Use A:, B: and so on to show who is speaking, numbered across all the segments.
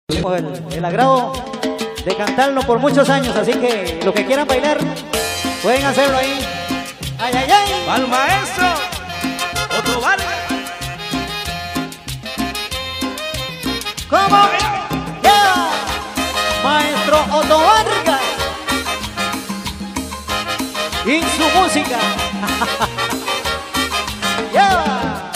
A: Tuvimos el agrado de cantarlo por muchos años, así que los que quieran bailar pueden hacerlo ahí. ¡Ay, ay, ay!
B: ¡Al maestro Otto Vargas!
A: ¿Cómo? ¡Ya! Maestro Otto Vargas y su música. ¡Ya!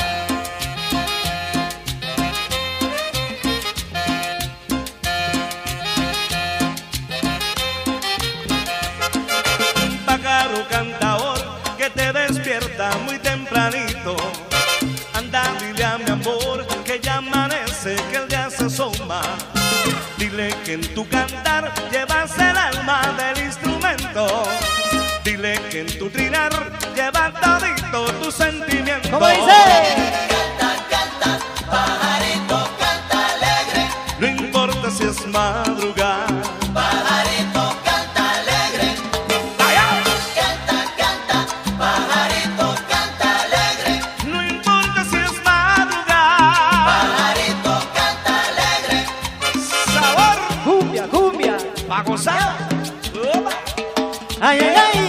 B: Pájaro cantador que te despierta muy tempranito. Anda, dile a mi amor que ya amanece, que el día se asoma. Dile que en tu cantar llevas el alma del instrumento. Dile que en tu trinar lleva todito tu sentimiento.
A: ¿Cómo dice?
C: Canta, canta, pajarito, canta alegre.
B: No importa si es madrugada.
C: Pajarito, canta alegre. Canta, canta, pajarito, canta alegre.
B: No importa si es madrugada.
C: Pajarito, canta alegre.
B: Sabor
A: Cumbia, cumbia.
B: pa' gozar.
A: ¡Ay, ay, ay!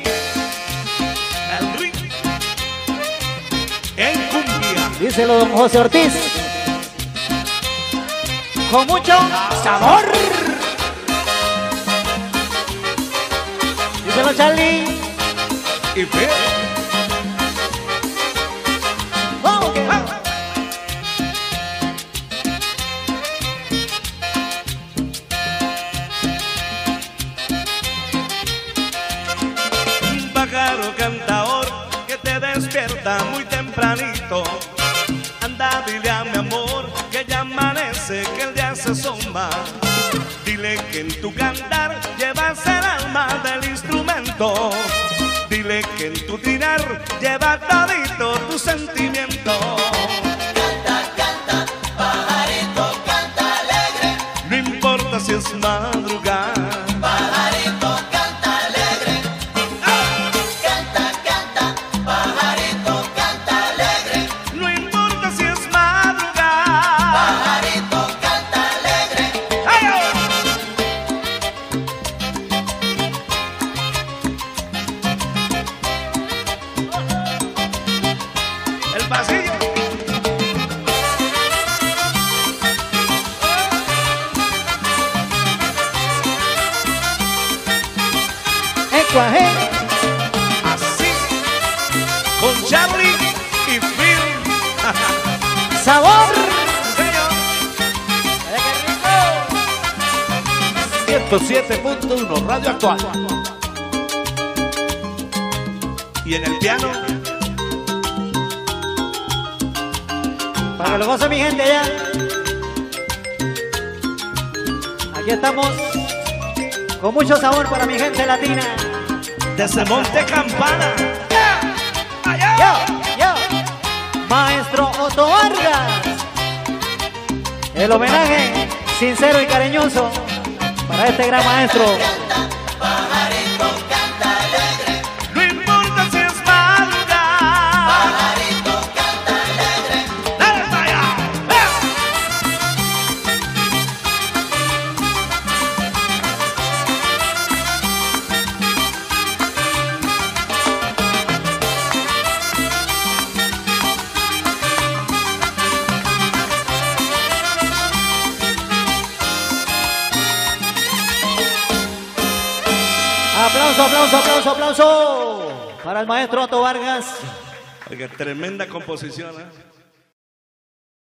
B: El ring en cumbia.
A: Díselo don José Ortiz. Con mucho sabor. Díselo Charlie.
B: Y ve.
A: Vamos que vamos.
B: Un pájaro cantador que te despierta muy tempranito. Anda, dile a mi amor que ya amanece, que el día se asoma. Dile que en tu cantar llevas el alma del instrumento. Dile que en tu trinar lleva todito tu sentimiento.
C: Canta, canta, pajarito, canta alegre.
B: No importa si es madrugada.
C: Pajarito, canta alegre. Canta, canta, pajarito, canta alegre.
B: No importa si es madrugada.
C: Pajarito, canta alegre.
B: ¡Ay, ay! El pasillo.
A: Ecuaje.
B: Así. Con Charlie y Phil.
A: Sabor.
B: Sí, señor.
D: 107.1 Radio Actual.
B: Y en el piano,
A: Para que lo goce mi gente allá. Aquí estamos con mucho sabor para mi gente latina.
B: desde Monte Campana.
A: Yo, yo. Maestro Otto Vargas. El homenaje sincero y cariñoso para este gran maestro.
C: Canta, pajarito, canta alegre.
B: No importa si es madrugada.
C: Pajarito, canta alegre.
B: ¡Dale para allá!
A: Aplauso, aplauso, aplauso, aplauso para el maestro Otto Vargas.
B: Oiga, tremenda composición, ¿eh?